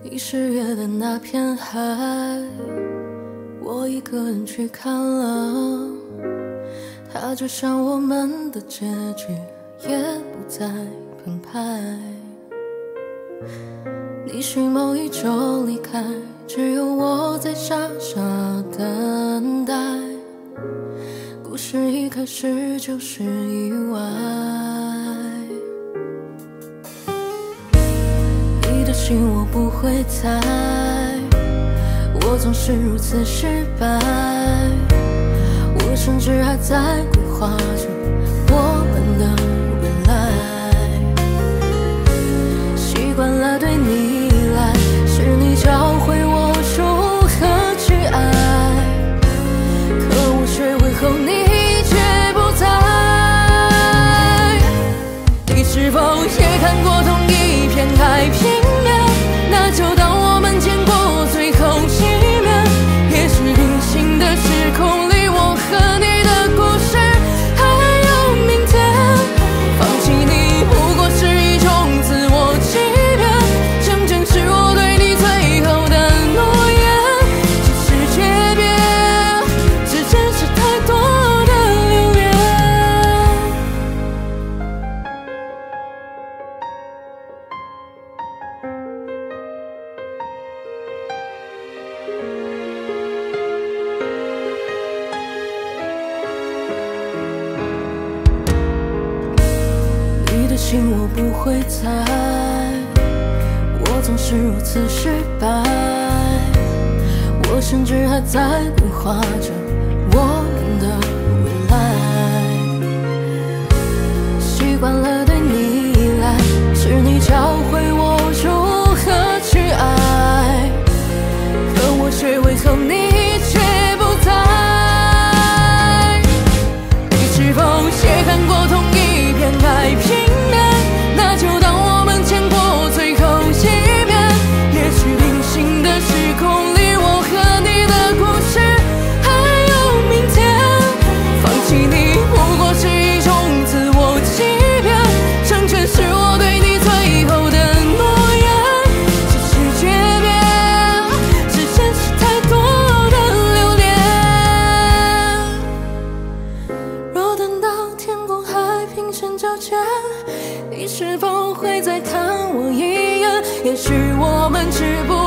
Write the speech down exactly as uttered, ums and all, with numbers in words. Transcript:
你失约的那片海，我一个人去看了，它就像我们的结局，也不再澎湃。你许某一周离开，只有我在傻傻等待。故事一开始就是意外，你的心我不会猜，我总是如此失败。我甚至还在规划着我们的未来，习惯了对你依赖，是你教会我如何去爱，可我学会后你却不在。你是否也看过同一片海平面？那就当我们见过最后一面。也许平行的时空里，我和你的故事还有明天。放弃你不过是一种自我欺骗，成全是我对你最后的诺言。只是诀别，只真是太多的留恋。你的心我不会猜，我总是如此失败。我甚至还在规划着我们的未来，习惯了对你依赖，是你教会我如何去爱，可我学会后你却不在。你是否也看过同一片海平面？那就当我们见过最后一面。也许平行的时空里，我和你的故事还有明天。放弃你不过是一种自我欺骗，成全是我对你最后的诺言。只是诀别，只真是太多的留恋。若等到天空海平线交界，你是否会再看我一眼？也许我们只不